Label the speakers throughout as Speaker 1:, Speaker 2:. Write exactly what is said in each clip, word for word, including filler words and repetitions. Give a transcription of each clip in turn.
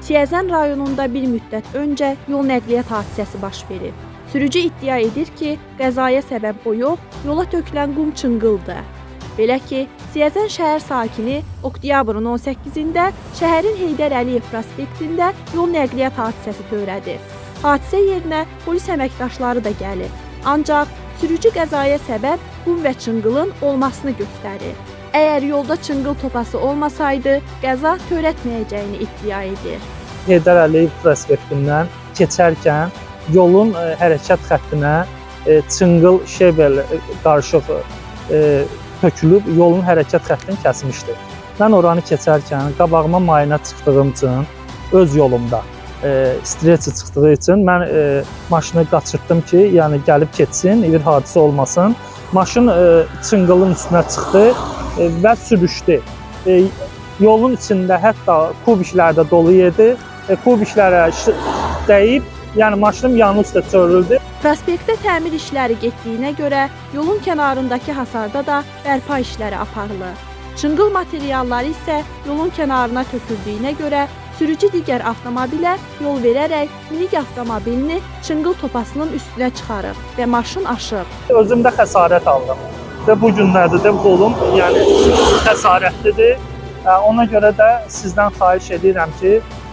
Speaker 1: Siyəzən rayonunda bir müddət öncə yol nəqliyyat hadisəsi baş verib. Sürücü iddia edir ki, qəzaya səbəb o yox, yola tökülən qum çınqıldır. Belə ki, Siyəzən şəhər sakini oktyabrın on səkkizində şəhərin Heydər Əliyev prospektində yol nəqliyyat hadisəsi törədib. Hadisə yerinə polis əməkdaşları da gəlib. Ancaq sürücü qəzaya səbəb qum və çınqılın olmasını göstərir. Əgər yolda çınqıl topası olmasaydı, qəza törətməyəcəyini iddia edir.
Speaker 2: Heydər Əliyev prospektindən keçərkən yolun e, hərəkət xəttinə e, çınqıl şebel e, qarışıq e, tökülüb yolun hərəkət xəttini kəsmişdi. Mən oranı keçərkən qabağıma mayına çıxdığım üçün öz yolumda e, streçi çıxdığı üçün mən e, maşını qaçırtdım ki, yəni gəlib keçsin, bir hadisə olmasın. Maşın e, çınqılın üstünə çıxdı e, və sürüşdü. E, yolun içində hətta kubiklər də dolu idi. E, kubiklərə dəyib, yəni maşınım yanı üstə çörüldü.
Speaker 1: Prospektdə təmir işləri getdiyinə görə yolun kənarındakı hasarda da bərpa işləri aparılır. Çınqıl materialları isə yolun kənarına töküldüyünə görə sürücü digər avtomobilə yol verərək minik avtomobilini çınqıl topasının üstünə çıxarıb və maşın aşıb.
Speaker 2: Özümdə xəsarət aldım və bu günlərdə də qolum yəni xəsarətlidir. Ona görə də sizdən xahiş edirəm ki,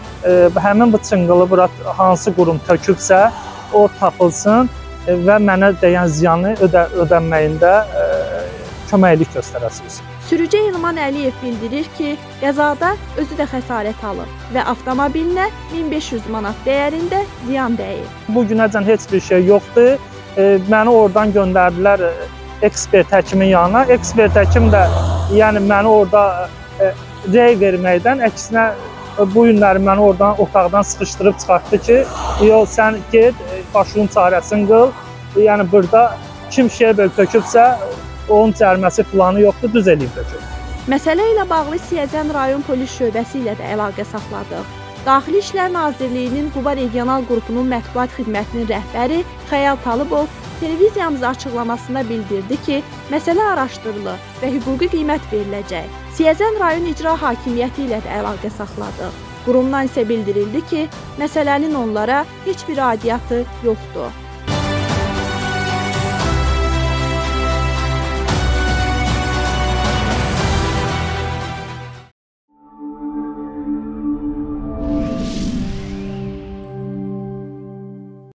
Speaker 2: həmin bu çınqılı bura hansı qurum tökübsə, o tapılsın və mənə dəyən ziyanı ödə ödənməyində köməklik göstərəsiniz.
Speaker 1: Sürücü İlman Əliyev bildirir ki, qəzada özü də xəsarət alıb və avtomobilinə min beş yüz manat dəyərində ziyan dəyib.
Speaker 2: Bu günəcən heç bir şey yoxdur. Məni oradan göndərdilər ekspert həkimin yanına. Ekspert həkim də yəni məni orada rey verməkdən əksinə bu günləri məni oradan otaqdan sıxışdırıb çıxartdı ki, yox sən get, başının çarəsini qıl. Yəni burada kim şebel tökübsə, onun cəriməsi filanı yoxdur, düz eləyib töküb.
Speaker 1: Məsələ ilə bağlı Siyəzən rayon polis şöbəsi ilə də əlaqə saxladıq. Daxili İşlər Nazirliyinin Quba regional qrupunun mətbuat xidmətinin rəhbəri Xəyal Talıbov televiziyamıza açıqlamasında bildirdi ki, məsələ araşdırılır və hüquqi qiymət veriləcək. Siyəzən rayon icra hakimiyyəti ilə də əlaqə saxladıq. Qurumdan isə bildirildi ki, məsələnin onlara heç bir aidiyyatı yoxdur.